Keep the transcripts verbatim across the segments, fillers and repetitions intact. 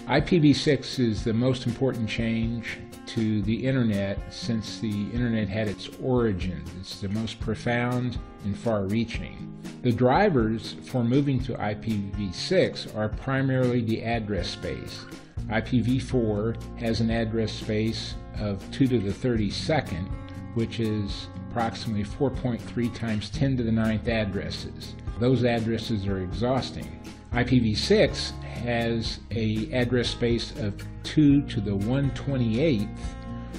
I P v six is the most important change to the Internet since the Internet had its origins. It's the most profound and far-reaching. The drivers for moving to I P v six are primarily the address space. I P v four has an address space of two to the thirty-second, which is approximately four point three times ten to the ninth addresses. Those addresses are exhausting. I P v six has an address space of two to the one hundred twenty-eighth,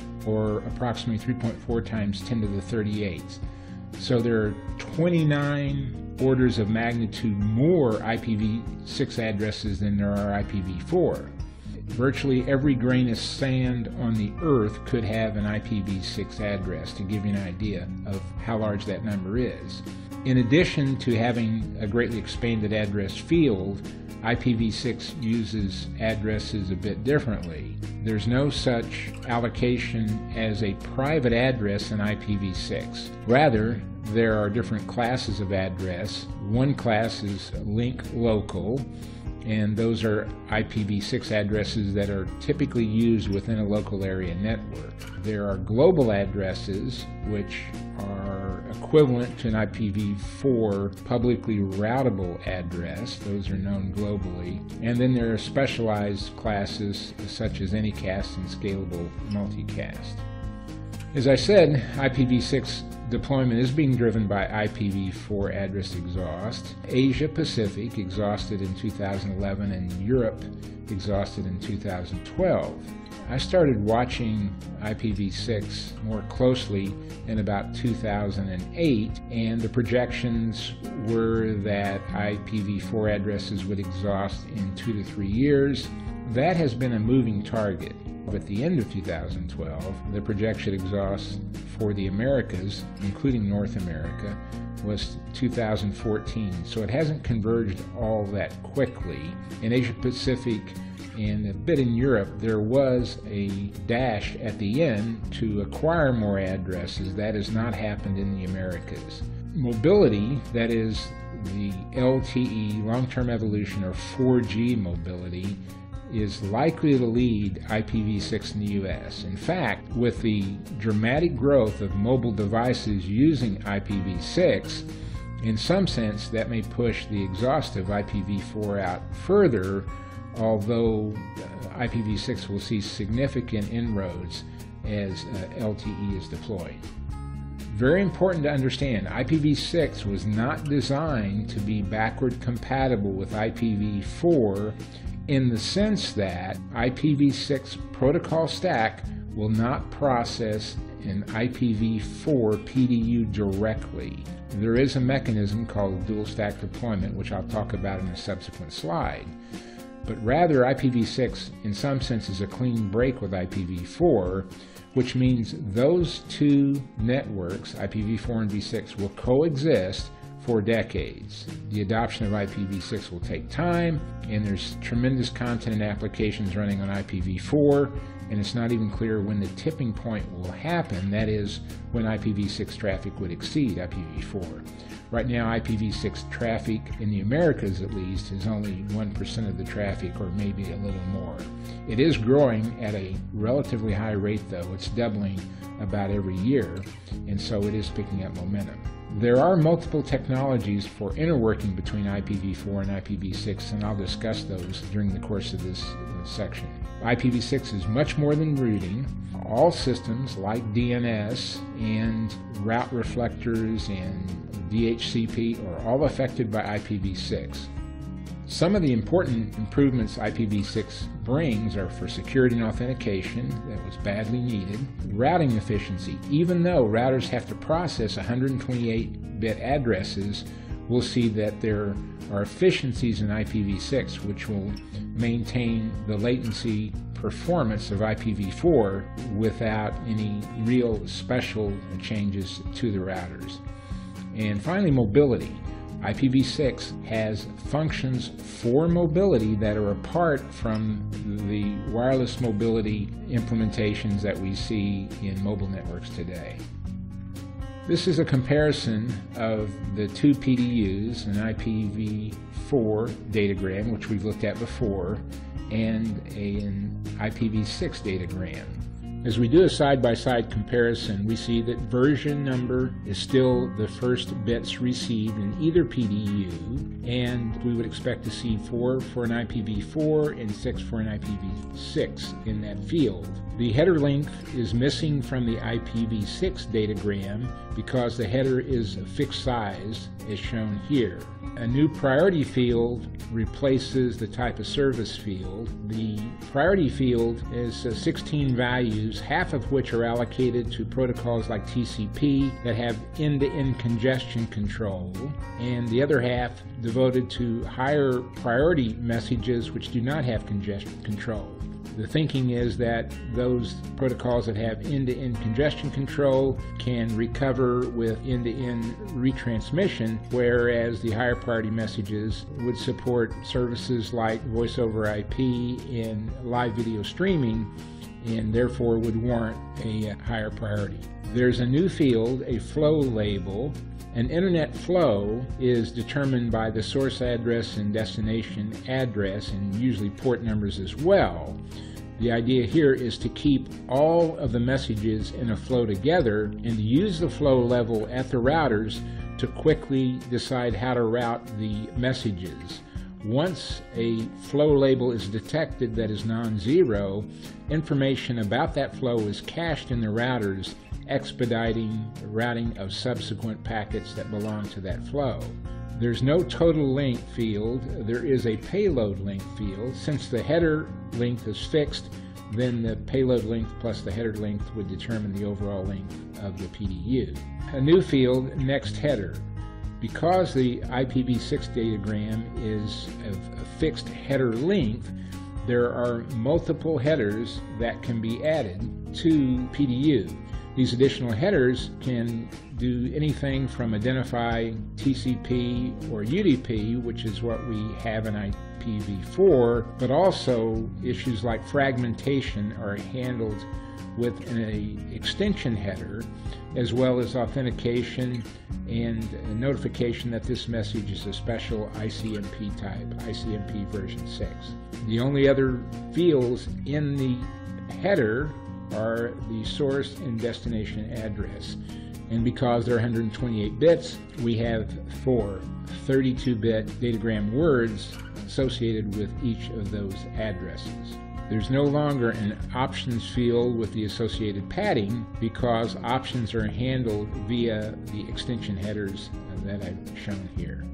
or approximately three point four times ten to the thirty-eighth. So there are twenty-nine orders of magnitude more I P v six addresses than there are I P v four. Virtually every grain of sand on the earth could have an I P v six address, to give you an idea of how large that number is. In addition to having a greatly expanded address field, I P v six uses addresses a bit differently. There's no such allocation as a private address in I P v six. Rather, there are different classes of address. One class is link local, and those are I P v six addresses that are typically used within a local area network. There are global addresses, which are equivalent to an I P v four publicly routable address. Those are known globally. And then there are specialized classes such as Anycast and Scalable Multicast. As I said, I P v six deployment is being driven by I P v four address exhaust. Asia Pacific exhausted in two thousand eleven and Europe exhausted in two thousand twelve. I started watching I P v six more closely in about two thousand eight, and the projections were that I P v four addresses would exhaust in two to three years. That has been a moving target. At the end of two thousand twelve, the projection exhaust for the Americas, including North America, was two thousand fourteen, so it hasn't converged all that quickly. In Asia Pacific and a bit in Europe, there was a dash at the end to acquire more addresses. That has not happened in the Americas. Mobility, that is the L T E, long-term evolution, or four G mobility, is likely to lead I P v six in the U S. In fact, with the dramatic growth of mobile devices using I P v six, in some sense that may push the exhaustive I P v four out further, although uh, I P v six will see significant inroads as uh, L T E is deployed. Very important to understand, I P v six was not designed to be backward compatible with I P v four, in the sense that I P v six protocol stack will not process an I P v four P D U directly. There is a mechanism called dual stack deployment, which I'll talk about in a subsequent slide. But rather, I P v six in some sense is a clean break with I P v four, which means those two networks, I P v four and v six, will coexist for decades. The adoption of I P v six will take time, and there's tremendous content and applications running on I P v four, and it's not even clear when the tipping point will happen, that is, when I P v six traffic would exceed I P v four. Right now, I P v six traffic, in the Americas at least, is only one percent of the traffic, or maybe a little more. It is growing at a relatively high rate, though. It's doubling about every year, and so it is picking up momentum. There are multiple technologies for interworking between I P v four and I P v six, and I'll discuss those during the course of this uh, section. I P v six is much more than routing. All systems like D N S and route reflectors and D H C P are all affected by I P v six. Some of the important improvements I P v six brings are for security and authentication that was badly needed, routing efficiency. Even though routers have to process one hundred twenty-eight bit addresses, we'll see that there are efficiencies in I P v six which will maintain the latency performance of I P v four without any real special changes to the routers. And finally, mobility. I P v six has functions for mobility that are apart from the wireless mobility implementations that we see in mobile networks today. This is a comparison of the two P D Us, an I P v four datagram, which we've looked at before, and an I P v six datagram. As we do a side-by-side comparison, we see that version number is still the first bits received in either P D U, and we would expect to see four for an I P v four and six for an I P v six in that field. The header length is missing from the I P v six datagram because the header is a fixed size, as shown here. A new priority field replaces the type of service field. The priority field is uh, sixteen values, half of which are allocated to protocols like T C P that have end-to-end congestion control, and the other half devoted to higher priority messages which do not have congestion control. The thinking is that those protocols that have end-to-end congestion control can recover with end-to-end retransmission, whereas the higher priority messages would support services like voice over I P and live video streaming, and therefore would warrant a higher priority. There's a new field, a flow label. An internet flow is determined by the source address and destination address, and usually port numbers as well. The idea here is to keep all of the messages in a flow together and to use the flow level at the routers to quickly decide how to route the messages. Once a flow label is detected that is non-zero, information about that flow is cached in the routers, expediting the routing of subsequent packets that belong to that flow. There's no total length field, there is a payload length field. Since the header length is fixed, then the payload length plus the header length would determine the overall length of the P D U. A new field, next header. Because the I P v six datagram is of a fixed header length, there are multiple headers that can be added to P D U. These additional headers can do anything from identify T C P or U D P, which is what we have in I P v four, but also issues like fragmentation are handled with an extension header, as well as authentication and notification that this message is a special I C M P type, I C M P version six. The only other fields in the header are the source and destination address. And because there are one hundred twenty-eight bits, we have four thirty-two bit datagram words associated with each of those addresses. There's no longer an options field with the associated padding because options are handled via the extension headers that I've shown here.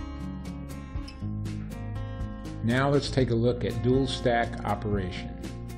Now let's take a look at dual stack operation.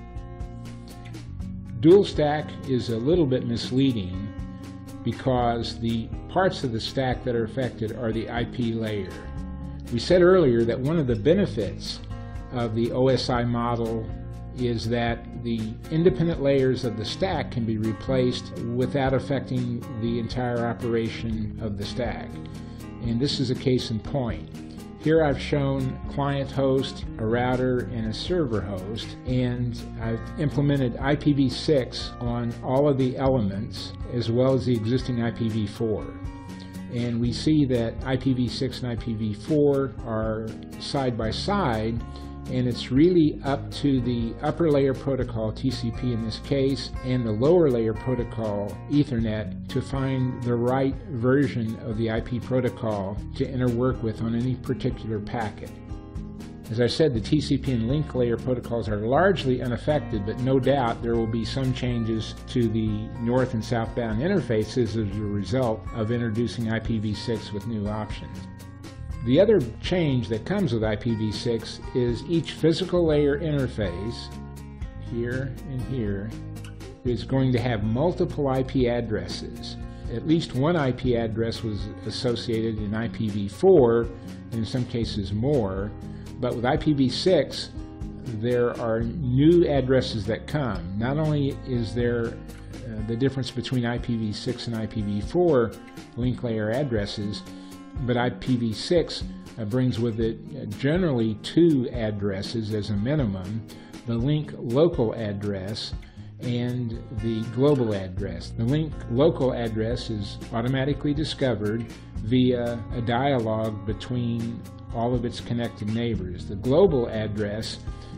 Dual stack is a little bit misleading because the parts of the stack that are affected are the I P layer. We said earlier that one of the benefits of the O S I model is that the independent layers of the stack can be replaced without affecting the entire operation of the stack. And this is a case in point. Here I've shown client host, a router, and a server host, and I've implemented I P v six on all of the elements as well as the existing I P v four. And we see that I P v six and I P v four are side by side, and it's really up to the upper layer protocol, T C P in this case, and the lower layer protocol, Ethernet, to find the right version of the I P protocol to interwork with on any particular packet. As I said, the T C P and link layer protocols are largely unaffected, but no doubt there will be some changes to the north and southbound interfaces as a result of introducing I P v six with new options. The other change that comes with I P v six is each physical layer interface, here and here, is going to have multiple I P addresses. At least one I P address was associated in I P v four, and in some cases more, but with I P v six there are new addresses that come. Not only is there uh, the difference between I P v six and I P v four link layer addresses, but I P v six uh, brings with it uh, generally two addresses as a minimum, the link local address and the global address. The link local address is automatically discovered via a dialogue between all of its connected neighbors. The global address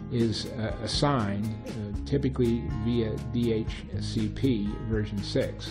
is uh, assigned, uh, typically via D H C P version six.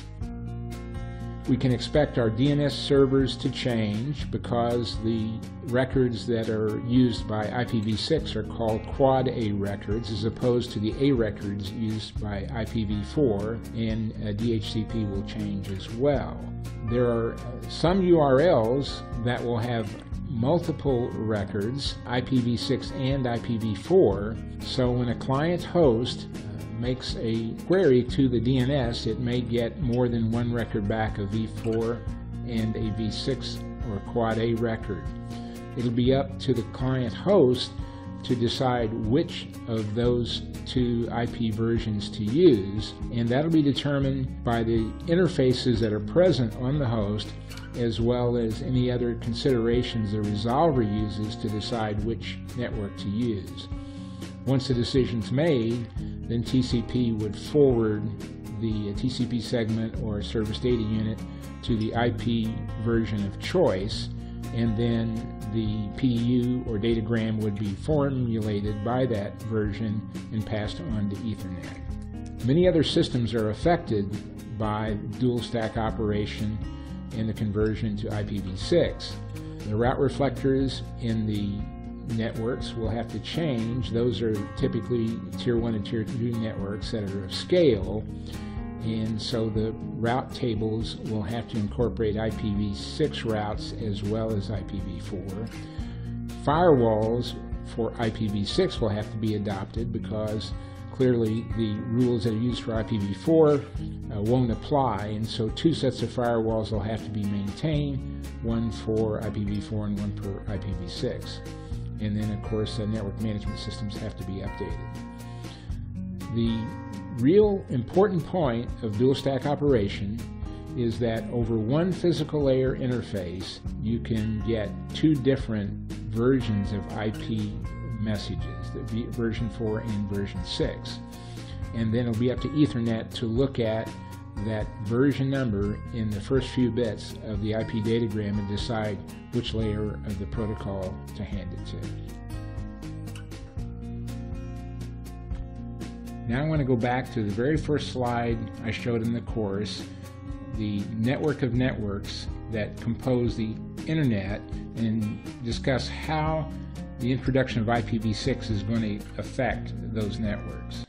We can expect our D N S servers to change because the records that are used by I P v six are called quad A records as opposed to the A records used by I P v four, and uh, D H C P will change as well. There are uh, some U R Ls that will have multiple records, I P v six and I P v four, so when a client host makes a query to the D N S, it may get more than one record back, a v four and a v six or quad A record. It'll be up to the client host to decide which of those two I P versions to use, and that'll be determined by the interfaces that are present on the host, as well as any other considerations the resolver uses to decide which network to use. Once the decision's made, then T C P would forward the T C P segment or service data unit to the I P version of choice, and then the P D U or datagram would be formulated by that version and passed on to Ethernet. Many other systems are affected by dual stack operation and the conversion to I P v six. The route reflectors in the networks will have to change. Those are typically tier one and tier two networks that are of scale, and so the route tables will have to incorporate I P v six routes as well as I P v four. Firewalls for I P v six will have to be adopted because clearly the rules that are used for I P v four uh, won't apply, and so two sets of firewalls will have to be maintained, one for I P v four and one for I P v six. And then, of course, uh, network management systems have to be updated. The real important point of dual stack operation is that over one physical layer interface, you can get two different versions of I P messages, the version four and version six. And then it'll be up to Ethernet to look at that version number in the first few bits of the I P datagram and decide which layer of the protocol to hand it to. Now I want to go back to the very first slide I showed in the course, the network of networks that compose the internet, and discuss how the introduction of I P v six is going to affect those networks.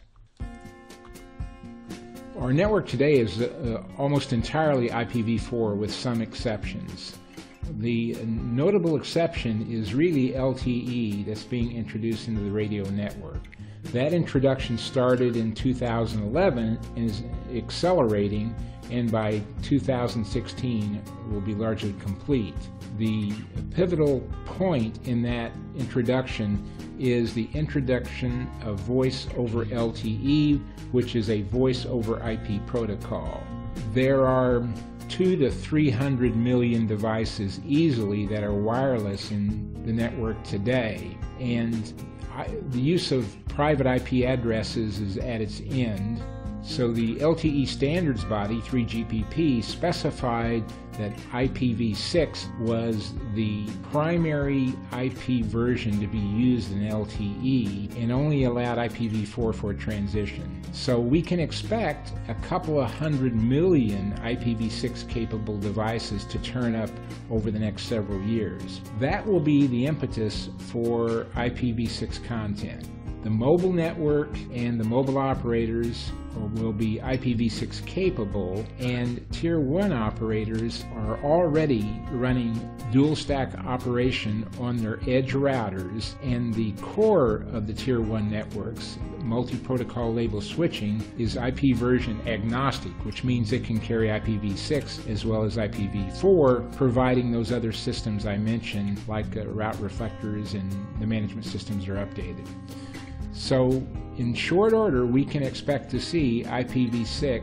Our network today is uh, almost entirely I P v four with some exceptions. The notable exception is really L T E that's being introduced into the radio network. That introduction started in two thousand eleven and is accelerating, and by two thousand sixteen will be largely complete. The pivotal point in that introduction is the introduction of voice over L T E, which is a voice over I P protocol. There are two to three hundred million devices easily that are wireless in the network today, and I, the use of private I P addresses is at its end. So the L T E standards body, three G P P, specified that I P v six was the primary I P version to be used in L T E and only allowed I P v four for transition. So we can expect a couple of hundred million I P v six capable devices to turn up over the next several years. That will be the impetus for I P v six content. The mobile network and the mobile operators will be I P v six capable, and Tier one operators are already running dual stack operation on their edge routers, and the core of the Tier one networks, multi-protocol label switching, is I P version agnostic, which means it can carry I P v six as well as I P v four, providing those other systems I mentioned, like uh, route reflectors and the management systems are updated. So in short order, we can expect to see I P v six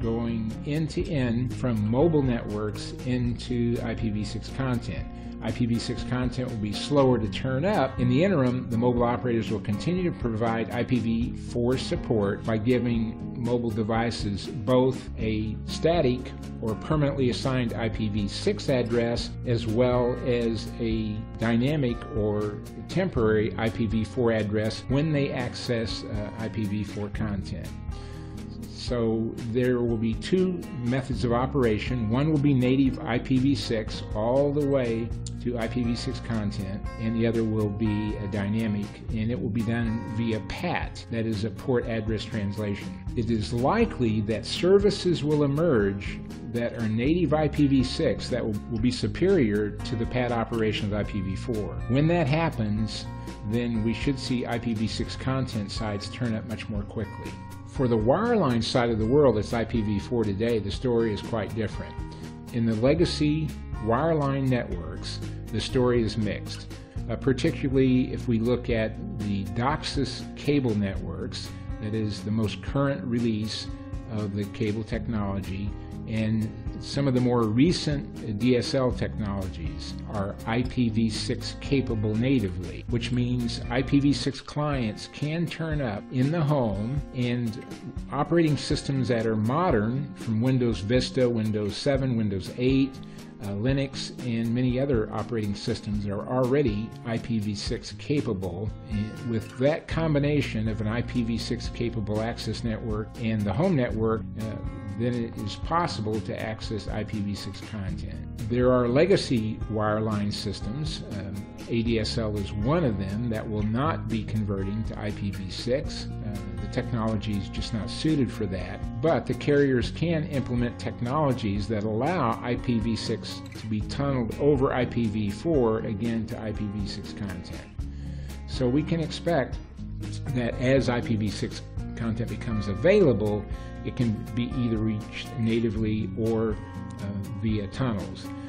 going end-to-end from mobile networks into I P v six content. I P v six content will be slower to turn up. In the interim, the mobile operators will continue to provide I P v four support by giving mobile devices both a static or permanently assigned I P v six address as well as a dynamic or temporary I P v four address when they access uh, I P v four content. So there will be two methods of operation. One will be native I P v six all the way to I P v six content, and the other will be a dynamic, and it will be done via P A T, that is a port address translation. It is likely that services will emerge that are native I P v six that will, will be superior to the P A T operation of I P v four. When that happens, then we should see I P v six content sites turn up much more quickly. For the wireline side of the world that's I P v four today, the story is quite different. In the legacy wireline networks, the story is mixed, uh, particularly if we look at the DOCSIS cable networks, that is the most current release of the cable technology, and some of the more recent D S L technologies are I P v six capable natively, which means I P v six clients can turn up in the home, and operating systems that are modern, from Windows Vista, Windows seven, Windows eight, uh, Linux, and many other operating systems are already I P v six capable. And with that combination of an I P v six capable access network and the home network, uh, then it is possible to access I P v six content. There are legacy wireline systems, um, A D S L is one of them, that will not be converting to I P v six. Uh, the technology is just not suited for that, but the carriers can implement technologies that allow I P v six to be tunneled over I P v four, again to I P v six content. So we can expect that as I P v six content becomes available, it can be either reached natively or uh, via tunnels.